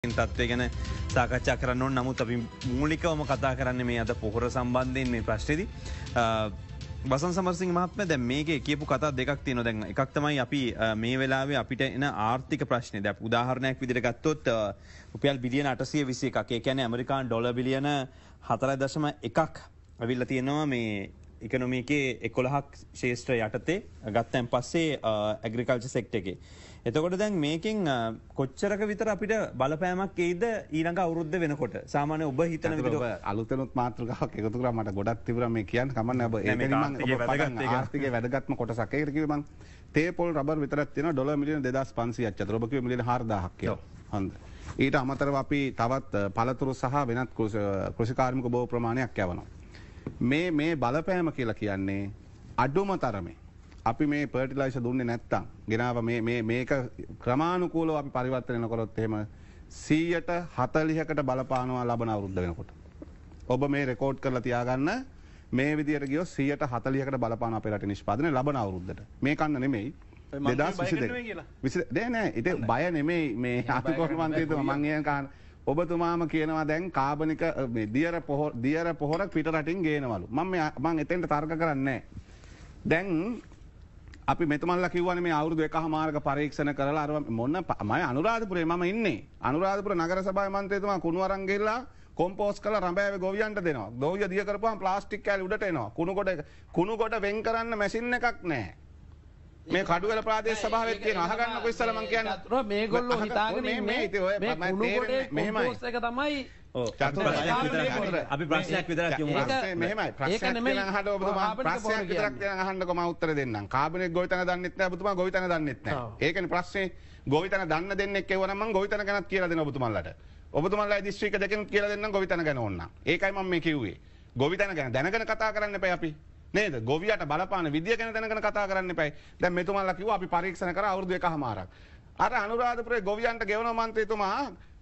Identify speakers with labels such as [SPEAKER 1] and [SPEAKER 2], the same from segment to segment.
[SPEAKER 1] තත්වය ගැන සාකච්ඡා කරන්න ඕන. නමුත් අපි මූලිකවම කතා කරන්නේ මේ අද පොහොර සම්බන්ධයෙන් මේ ප්‍රශ්නේදී. වසන්ත සමරසිංහ මහත්මයා දැන් මේකේ කියපු කතා දෙකක් තියෙනවා. දැන් එකක් තමයි අපි මේ වෙලාවේ අපිට එන ආර්ථික ප්‍රශ්නේ. දැන් උදාහරණයක් විදිහට ගත්තොත් රුපියල් බිලියන 821ක්. ඒ කියන්නේ ඇමරිකානු ඩොලර් බිලියන 4.1ක් අවිල්ලා තියෙනවා මේ ඉකොනොමිකේ 11ක් ශේෂ්ත්‍ර යටතේ ගත්තන් පස්සේ ඇග්‍රිකල්චර් සෙක්ටර් එකේ. එතකොට දැන් මේකෙන් කොච්චරක විතර අපිට බලපෑමක් එයිද ඊළඟ අවුරුද්ද වෙනකොට? සාමාන්‍ය ඔබ හිතන විදිහට
[SPEAKER 2] අලුතෙනුත් මාතෘකාවක් එකතු කරා මට ගොඩක් තිබුණා මේ කියන්න කමන්නේ. ඔබ ඒකෙන් මම ආර්ථිකයේ වැදගත්ම කොටසක්. ඒකට කිව්වේ මම තේපොල් රබර් විතරක් තියෙනවා ඩොලර් මිලියන 2500ක් අතර. ඔබ කිව්වේ මිලියන 4000ක් කියලා. හොඳ. ඊට අමතරව අපි තවත් පළතුරු සහ වෙනත් කෘෂිකාර්මික බොහෝ ප්‍රමාණයක් යවනවා. මේ බලපෑම කියලා කියන්නේ අඩුම තරමේ අපි මේ ෆර්ටිලයිසර් දුන්නේ නැත්තම් ගෙනාව මේක ක්‍රමානුකූලව අපි පරිවර්තනය කරොත් එහෙම 140කට බලපානවා ලබන අවුරුද්ද වෙනකොට. ඔබ මේ රෙකෝඩ් කරලා තියාගන්න මේ විදියට ගියොත් 140කට බලපාන අපේ රටේ නිෂ්පාදනය ලබන අවුරුද්දට. මේ කන්න නෙමෙයි 2022 නෑ ඉතින් බය නෙමෙයි මේ අතිකොර මන්ත්‍රීතුමා මං කියන කාරණා ඔබතුමාම කියනවා දැන් කාබනික මේ දියර පොහොර පිට රටින් ගේනවලු. මම එතෙන්ට තර්ක කරන්නේ නෑ. දැන් අපි මෙතුමන්ලා කිව්වනේ මේ අවුරුදු 1කමාරක පරීක්ෂණ කරලා අර මොන මම අනුරාධපුරේ මම ඉන්නේ. අනුරාධපුර නගර සභාවේ මන්ත්‍රීතුමා කුණු අරන් ගිහලා කොම්පෝස්ට් කරලා රඹෑවේ ගොවියන්ට දෙනවා. ගොවිය දිය කරපුවාම ප්ලාස්ටික් කෑලි උඩට එනවා. කුණු කොට වෙන් කරන්න මැෂින් එකක් නැහැ. මේ කඩුවල ප්‍රාදේශ සභාවෙත් තියෙනවා. අහගන්නකො ඉස්සලා මං කියන්නේ.
[SPEAKER 3] මේගොල්ලෝ හිතාගෙන මේ කුණු කොටේ කොම්පෝස්ට් එක තමයි
[SPEAKER 1] අපි ප්‍රශ්නයක් විතරක් යමු.
[SPEAKER 2] මෙහෙමයි ප්‍රශ්නයක් කියන අහන්න ඔබතුමා ප්‍රශ්නයක් විතරක් කියන අහන්නකො මම උත්තර දෙන්නම්. කාබනික ගොවිතැන දන්නෙත් නැහැ ඔබතුමා ගොවිතැන දන්නෙත් නැහැ. ඒකනේ ප්‍රශ්නේ. ගොවිතැන දන්න දෙන්නෙක් කියවනම් මම ගොවිතැන ගැනත් කියලා දෙන්න ඔබතුමාලට. ඔබතුමාලයි දිස්ත්‍රික්ක දෙකෙන් කියලා දෙන්නම් ගොවිතැන ගැන ඕන. ඒකයි මම මේ කිව්වේ. ගොවිතැන ගැන දැනගෙන කතා කරන්න එපා අපි. නේද? ගොවියට බලපාන විදිය ගැන දැනගෙන කතා කරන්න එපා. දැන් මෙතුමාලා කිව්වා අපි පරීක්ෂණ කරා අවුරුදු 1කමාරක්. අර අනුරාධපුරේ ගොවියන්ට ගෙවන මන්ත්‍රීතුමා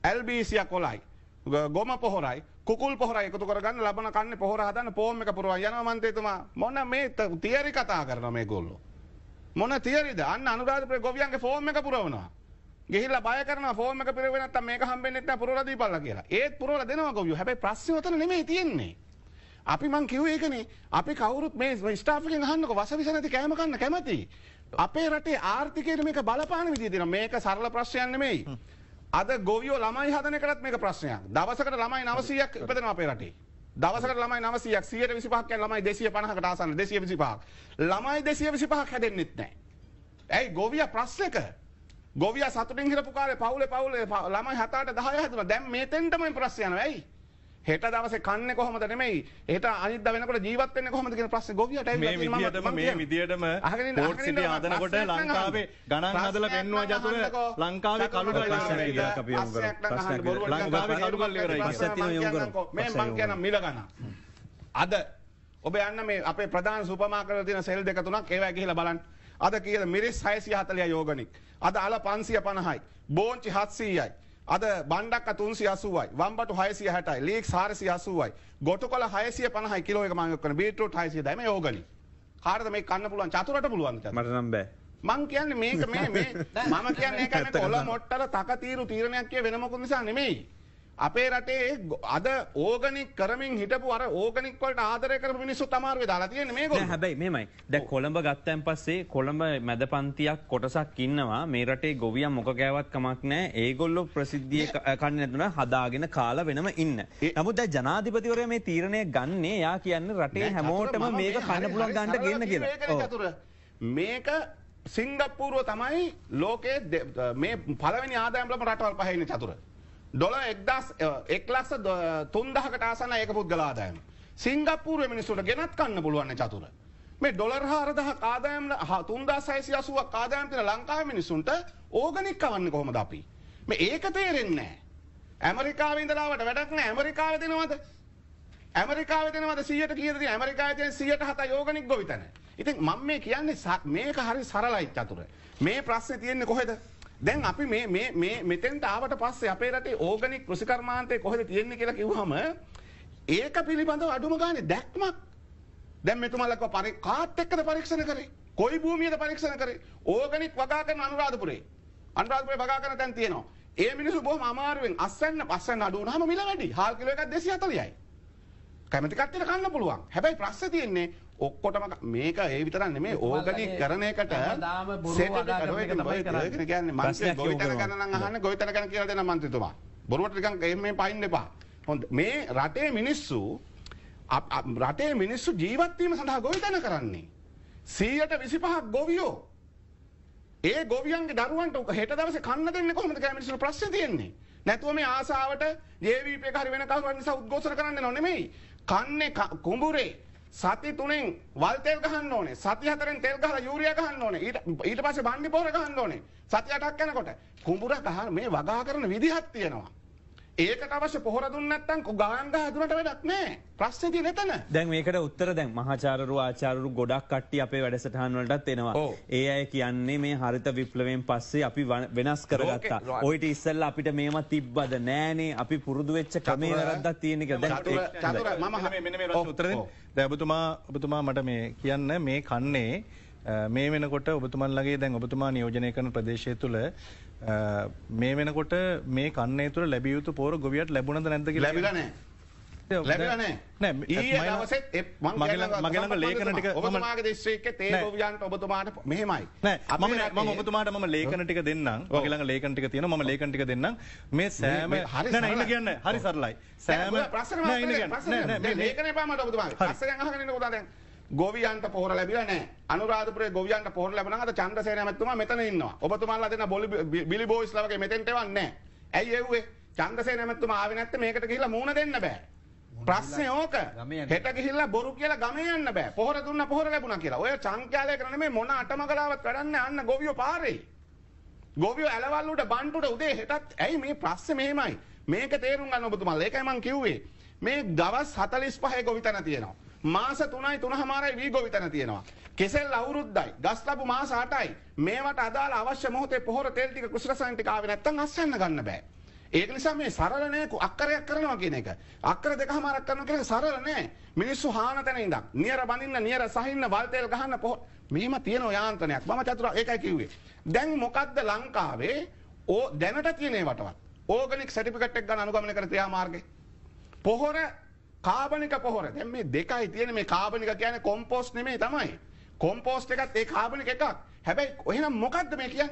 [SPEAKER 2] LBC කොලයි ගොම පොහොරයි කුකුල් පොහොරයි එකතු කරගන්න ලබන කන්නේ පොහොර හදන්න ෆෝම් එක පුරවන් යනවා මන්ත්‍රීතුමා. මොන මේ තියරි කතා කරනවා මේගොල්ලෝ. මොන තියරිද? අන්න අනුරාධපුරේ ගොවියන්ගේ ෆෝම් එක පුරවනවා. ගිහිල්ලා බය කරනවා ෆෝම් එක පුරවෙන්නේ නැත්තම් මේක හම්බෙන්නේ නැත්නම් පුරවලා දීපල්ලා කියලා. ඒත් පුරවලා දෙනවා ගොවියෝ. හැබැයි ප්‍රශ්නේ උතන නෙමෙයි තියෙන්නේ. අපි මං කිව්වේ ඒකනේ. අපි කවුරුත් මේ ස්ටාෆ් එකෙන් අහන්නකො වසවිස නැති කෑම කන්න කැමති. අපේ රටේ ආර්ථිකයට මේක බලපාන විදිය තියෙනවා. මේක සරල ප්‍රශ්නයක් නෙමෙයි. අද ගොවියෝ ළමයි හදන එකටත් මේක ප්‍රශ්නයක්. දවසකට ළමයි 900ක් ඉපදෙනවා අපේ රටේ. දවසකට ළමයි 900ක් 125ක් කියන ළමයි 250කට ආසන්න 225ක්. ළමයි 225ක් හැදෙන්නෙත් නැහැ. ඇයි ගොවියා ප්‍රශ්නක? ගොවියා සතුටින් හිටපු කාලේ පවුලේ ළමයි 7-8 10 හැදුණා. දැන් මේතෙන්ටම ප්‍රශ්න යනවා. ඇයි? හෙට දවසේ කන්නේ කොහොමද නෙමෙයි හෙට අනිද්දා වෙනකොට ජීවත් වෙන්නේ කොහොමද කියන ප්‍රශ්නේ ගොවියට ඇවිල්ලා
[SPEAKER 1] මේ විදියටම පෝට් සිටි හදනකොට ලංකාවේ ගණන් හදලා පෙන්නවා ජතුර ලංකාවේ කළු ගල් ඉවරයි අපි යමු කරමු ප්‍රශ්නයක් ලංකාවේ කළු ගල් ඉවරයි පස්සෙත් තියෙනවා යමු කරමු
[SPEAKER 2] මේ මං කියන මිල ගණන් අද ඔබ යන්න මේ අපේ ප්‍රධාන සුපර් මාකට් වල තියෙන සෙල් දෙක තුනක් ඒවා ගිහිල්ලා බලන්න අද කීයද මිරිස් 640යි යෝගනික් අද අල 550යි බෝංචි 700යි අද බණ්ඩක්ක 380යි වම්බටු 660යි ලීක්ස් 480යි ගොටුකොළ 650යි කිලෝ එක මම ඔක්කොන බීට්‍රූට් 600යි මේ ඕගනි කාටද මේක කන්න පුළුවන් චතුරට පුළුවන්
[SPEAKER 1] මට නම් බෑ
[SPEAKER 2] මං කියන්නේ මේක මේ මම කියන්නේ ඒකයි මේ කොළ මොට්ටල තක තීරු තීරණයක් කිය වෙන මොකුත් නිසා නෙමෙයි අපේ රටේ අද ඕගනික් කරමින් හිටපු අර ඕගනික් වලට ආදරය කරපු මිනිස්සුත් අමාරුවේ දාලා තියෙන්නේ මේගොල්ලෝ.
[SPEAKER 1] නෑ හැබැයි මෙහෙමයි. දැන් කොළඹ ගත්තන් පස්සේ කොළඹ මැද පන්තියක් කොටසක් ඉන්නවා මේ රටේ ගොවියන් මොක කෑවත් කමක් නෑ. ඒගොල්ලෝ ප්‍රසිද්ධිය කන්නේ නැතුණ හදාගෙන කාලා වෙනම ඉන්න. නමුත් දැන් ජනාධිපතිවරයා මේ තීරණය ගන්නේ යා කියන්නේ රටේ හැමෝටම මේක කන්න පුළුවන් ගන්න ගන්න කියලා.
[SPEAKER 2] මේක සිංගප්පූරුව තමයි ලෝකයේ මේ පළවෙනි ආදායම් ලබන රටවල් පහේ ඉන්නේ චතුර. ඩොලර් 1,03,000කට ආසන්න ඒක පුද්ගල ආදායම. සිංගප්පූරුවේ මිනිස්සුන්ට ගෙනත් කන්න පුළුවන් චතුර. මේ ඩොලර් 4,000ක් ආදායම් 3,680ක් ආදායම් තියෙන ලංකාවේ මිනිස්සුන්ට ඕගනික් කවන්නේ කොහොමද අපි? මේ ඒක තේරෙන්නේ නැහැ. ඇමරිකාවේ ඉඳලාවට වැඩක් නැහැ. ඇමරිකාවේ දෙනවද? ඇමරිකාවේ දෙනවද 100ට කීයද තියෙන්නේ? ඇමරිකාවේ තියෙන 107යි ඕගනික් ගොවිතැන. ඉතින් මම මේ කියන්නේ මේක හරි සරලයි චතුර. මේ ප්‍රශ්නේ තියෙන්නේ කොහෙද? දැන් අපි මේ මෙතෙන්ට ආවට පස්සේ අපේ රටේ ඕගනික් කෘෂිකර්මාන්තය කොහෙද තියෙන්නේ කියලා කිව්වම ඒක පිළිබඳව අඩුම ගානේ දැක්මක් දැන් මෙතුමාලා කාත් එක්කද පරීක්ෂණ කරේ කොයි භූමියද පරීක්ෂණ කරේ ඕගනික් වගා කරන අනුරාධපුරේ වගා කරන තැන් තියෙනවා ඒ මිනිස්සු බොහොම අමාරුවෙන් අස්සන්න අඩු වුණාම මිල වැඩි. හාල් කිලෝ එකක් 240යි. කැමති කට්ටියට කන්න පුළුවන්. හැබැයි ප්‍රශ්නේ තියෙන්නේ ඔක්කොටම මේක ඒ විතරක් නෙමෙයි ඕගනික් කරන එකට සෙට් කියන්නේ මන්ත්‍රී ගොවිතැන ගැන නම් අහන්නේ ගොවිතැන ගැන කියලා දෙන මන්ත්‍රීතුමා. බොරුවට නිකන් එහෙම පයින් එපා. හොඳ මේ රටේ මිනිස්සු ජීවත් වීම සඳහා ගොවිතැන කරන්නේ 125ක් ගොවියෝ. ඒ ගොවියන්ගේ දරුවන්ට හෙට දවසේ කන්න දෙන්නේ කොහොමද කියලා මිනිස්සුන්ට ප්‍රශ්නේ තියෙන්නේ. නැතුව මේ ආසාවට ජේවීපී එක හරි වෙන කවුරුන් නිසා උද්ඝෝෂණ කරන්න නෝ නෙමෙයි. කන්නේ කුඹුරේ සති 3න් වල් තෙල් ගහන්න ඕනේ. සති 4න් තෙල් ගහලා යූරියා ගහන්න ඕනේ. ඊට පස්සේ බණ්ඩි පොහොර ගහන්න ඕනේ. සති 8ක් යනකොට කුඹුර ගහ මේ වගා කරන විදිහක් තියෙනවා. ඒකට අවශ්‍ය පොහොර දුන්නේ නැත්නම් ගාන ගහ දුන්නට වැඩක් නැහැ. ප්‍රශ්නේ තියෙන්නේ එතන.
[SPEAKER 1] දැන් මේකට උත්තර දැන් මහාචාර්යරු ආචාර්යරු ගොඩක් කට්ටිය අපේ වැඩසටහන් වලටත් එනවා. ඒ අය කියන්නේ මේ හරිත විප්ලවයෙන් පස්සේ අපි වෙනස් කරගත්තා. ඔයිට ඉස්සෙල්ලා අපිට මේව තිබ්බද නෑනේ. අපි පුරුදු වෙච්ච ක්‍රමේ වැරද්දක් තියෙන එක. දැන්
[SPEAKER 2] චතුර මම
[SPEAKER 4] මෙන්න මේ ප්‍රශ්න උත්තර දෙන්න. දැන් ඔබතුමා මට මේ කියන්න මේ කන්නේ මේ වෙනකොට ඔබතුමන්ලගේ දැන් ඔබතුමා නියෝජනය කරන ප්‍රදේශය තුළ මේ වෙනකොට මේ කන්නේ තුළ ලැබිය යුතු පොර ගොවියට ලැබුණද නැද්ද කියලා
[SPEAKER 2] ලැබිලා නැහැ. ලැබිලා නැහැ. ඊයේ දවසෙත්
[SPEAKER 4] මගේ ළඟ ලේඛන ටික
[SPEAKER 2] ඔබතුමාගේ දිස්ත්‍රික්කේ තේ ගොවියන්ට ඔබතුමාට මෙහෙමයි.
[SPEAKER 4] නෑ මම ඔබතුමාට මම ලේඛන ටික දෙන්නම්. මගේ ළඟ ලේඛන ටික තියෙනවා. මම ලේඛන ටික දෙන්නම්. මේ සෑම නෑ ඉන්න කියන්නේ හරි සරලයි. සෑම
[SPEAKER 2] නෑ ඉන්න කියන්නේ නෑ ලේඛනේ පාමට ඔබතුමාගේ. ප්‍රශ්නයක් අහගෙන ඉන්නකොට දැන් ගොවියන්ට පොහොර ලැබිලා නැහැ. අනුරාධපුරයේ ගොවියන්ට පොහොර ලැබුණා. අද චන්ද්‍රසේන මැතිතුමා මෙතන ඉන්නවා. ඔබතුමාලා දෙන බිලි බෝයිස්ලා වගේ මෙතෙන්ට එවන්නේ නැහැ. ඇයි එව්වේ? චන්ද්‍රසේන මැතිතුමා ආවේ නැත්නම් මේකට ගිහිල්ලා මූණ දෙන්න බෑ. ප්‍රශ්නේ ඕක. හෙට ගිහිල්ලා බොරු කියලා ගමේ යන්න බෑ. පොහොර දුන්නා පොහොර ලැබුණා කියලා. ඔය චංක්‍යාලය කරන නෙමෙයි මොන අටමගලාවත් වැඩන්නේ අන්න ගොවියෝ පාරේ. ගොවියෝ ඇලවල් උඩ බන්ටුට උදේ හෙටත් ඇයි මේ ප්‍රශ්නේ මෙහෙමයි. මේක තේරුම් ගන්න ඔබතුමාලා. ඒකයි මම කිව්වේ. මේ දවස් 45 ගොවිතැන තියෙනවා. මාස 3යි 3මාරයි වී ගොවිතැන තියෙනවා. කෙසෙල් අවුරුද්දයි. ගස් ලැබු මාස 8යි. මේවට අදාළ අවශ්‍ය මොහොතේ පොහොර තෙල් ටික කුසල රසායන ටික ආවේ නැත්තම් අස්සන්න ගන්න බෑ. ඒක නිසා මේ සරල නෑ අක්කරයක් කරනවා කියන එක. අක්කර දෙකමාරක් කරනවා කියන එක සරල නෑ. මිනිස්සු හාන තැන ඉඳන් නියර බඳින්න නියර සහින්න වල් තෙල් ගහන්න පොහොර මෙහෙම තියෙන යාන්ත්‍රණයක්. මම චතුර ඒකයි කිව්වේ. දැන් මොකද්ද ලංකාවේ දැනට තියෙන ඒවටවත් ඕගනික් සර්ටිෆිකේට් එක ගන්න අනුගමනය කර ක්‍රියාමාර්ගේ. පොහොර කාබනික පොහොර. දැන් මේ දෙකයි තියෙන මේ කාබනික කියන්නේ කොම්පෝස්ට් නෙමෙයි තමයි. කොම්පෝස්ට් එකත් ඒ කාබනික එකක්. හැබැයි එහෙනම් මොකද්ද මේ කියන්නේ?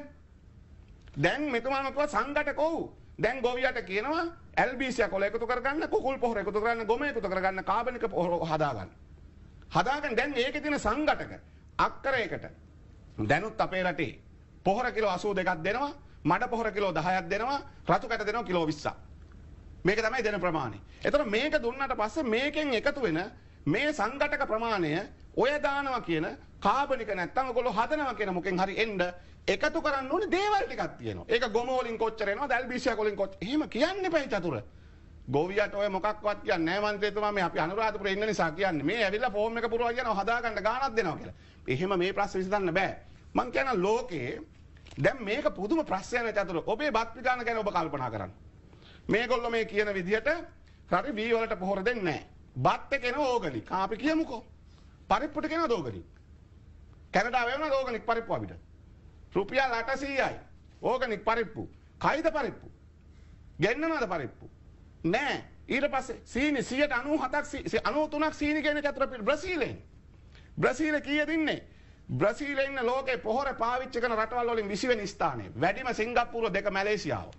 [SPEAKER 2] දැන් මෙතුමාම කිව්වා සංඝටක ඔව්. දැන් ගොවියට කියනවා ඇල්බීසියා කොළ එකතු කරගන්න, කුකුල් පොහොර එකතු කරගන්න, ගොම එකතු කරගන්න, කාබනික පොහොර හදාගන්න. හදාගන්න දැන් ඒකේ තියෙන සංඝටක අක්කරයකට දැනුත් අපේ රටේ පොහොර කිලෝ 82ක් දෙනවා, මඩ පොහොර කිලෝ 10ක් දෙනවා, රතු කැට දෙනවා කිලෝ 20ක්. මේක තමයි දෙන ප්‍රමාණය. එතකොට මේක දුන්නාට පස්සේ මේකෙන් එකතු වෙන මේ සංඝටක ප්‍රමාණය ඔය දානවා කියන කාබනික නැත්තම් ඔයගොල්ලෝ හදනවා කියන මොකෙන් හරි එන්න එකතු කරන්න ඕනේ දේවල් ටිකක් තියෙනවා. ඒක ගොම වලින් කොච්චර එනවද? ඇල්බීසියා වලින් කොච්චර. එහෙම කියන්න එපා චතුර. ගොවියට ඔය මොකක්වත් කියන්නේ නැහැ මන්ත්‍රීතුමා මේ අපි අනුරාධපුරේ ඉන්න නිසා කියන්නේ. මේ ඇවිල්ලා ෆෝම් එක පුරවා කියනවා හදාගන්න ගාණක් දෙනවා කියලා. එහෙම මේ ප්‍රශ්න විසඳන්න බෑ. මං කියන ලෝකේ දැන් මේක පුදුම ප්‍රශ්නයක් චතුර. ඔබේ බත් පිටාන ගැන ඔබ කල්පනා කරන්න. මේගොල්ලෝ මේ කියන විදිහට රටේ බී වලට පොහොර දෙන්නේ නැහැ. බත් එක එන ඕගනික්. අපි කියමුකෝ. පරිප්පුට කෙනවද ඕගනික්? කැනඩාවේ වෙනවද ඕගනික් පරිප්පු අපිට? රුපියල් 800යි. ඕගනික් පරිප්පු. කයිද පරිප්පු? ගෙන්නනවද පරිප්පු? නෑ. ඊට පස්සේ සීනි 97ක් 93ක් සීනි කියන චතුර බ්‍රසීලෙන්. බ්‍රසීල කීයද ඉන්නේ? බ්‍රසීලේ ඉන්න ලෝකේ පොහොර පාවිච්චි කරන රටවල් වලින් 20 වෙනි ස්ථානයේ. වැඩිම සිංගප්පූරුව 2 මැලේසියාව.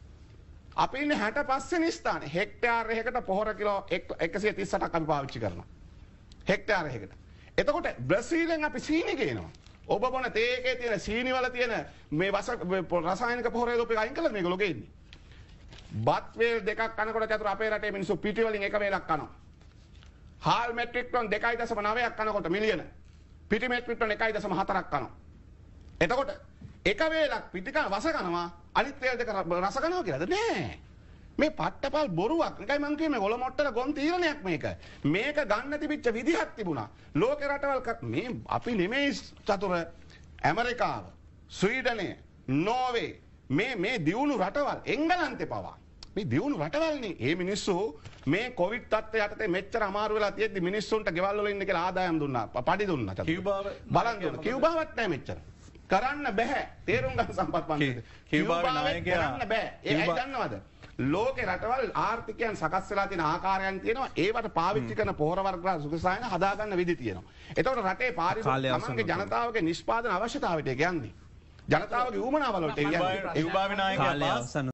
[SPEAKER 2] අපි ඉන්නේ 65 වෙනි ස්ථානයේ. හෙක්ටයාර් එකකට පොහොර කිලෝ 138ක් අපි පාවිච්චි කරනවා. හෙක්ටයාර් එකකට. එතකොට බ්‍රසීලෙන් අපි සීනි ගේනවා. ඔබ බොන තේ එකේ තියෙන සීනි වල තියෙන මේ රසායනික පොහොර දොප් එක අයින් කළා මේගොල්ලෝ ගේන්නේ. බත් වේල් දෙකක් කනකොට චතුර අපේ රටේ මිනිස්සු පිටි වලින් එක වේලක් කනවා. හාල් මෙට්‍රික් ටන් 2.9ක් කනකොට මිලියන. පිටි මෙට්‍රික් ටන් 1.4ක් කනවා. එතකොට එක වේලක් පිටි කන වස කනවා අනිත් වේල් දෙක රස කනවා කියලාද නෑ. මේ පට්ටපල් බොරුවක්. නිකයි මං කියේ මේ ඔල මොට්ටල ගොන් තීරණයක් මේක. මේක ගන්න තිබිච්ච විදිහක් තිබුණා. ලෝක රටවල් මේ අපි නෙමෙයි චතුර ඇමරිකාව, ස්වීඩනය, නෝර්වේ මේ දියුණු රටවල් එංගලන්තේ පවා. මේ දියුණු රටවල්නේ. මේ මිනිස්සු මේ කොවිඩ් තත්ත්වය යටතේ මෙච්චර අමාරු වෙලා තියෙද්දි මිනිස්සුන්ට ගෙවල් වල ඉන්න කියලා ආදායම් දුන්නා. පඩි දුන්නා චතුර.
[SPEAKER 4] කියුබාව
[SPEAKER 2] බලන් දුන්නා. කියුබාවත් නැහැ මෙච්චර. කරන්න බැහැ. තේරුම් ගන්න සම්පත් පන්තිද.
[SPEAKER 4] කියුබාවේ නායකයා
[SPEAKER 2] කරන්න බෑ. ඒ ඇයි දන්නවද? ලෝකේ රටවල් ආර්ථිකයන් සකස් වෙලා තියෙන ආකාරයන් තියෙනවා. ඒවට පාවිච්චි කරන පොහොර වර්ග සුඛසායන හදාගන්න විදි තියෙනවා. එතකොට රටේ පාරිභෝගික ජනතාවගේ නිෂ්පාදන අවශ්‍යතාවයට යන්නේ. ජනතාවගේ ඌමනාවල වලට යන්නේ.
[SPEAKER 4] කියුබාවේ නායකයා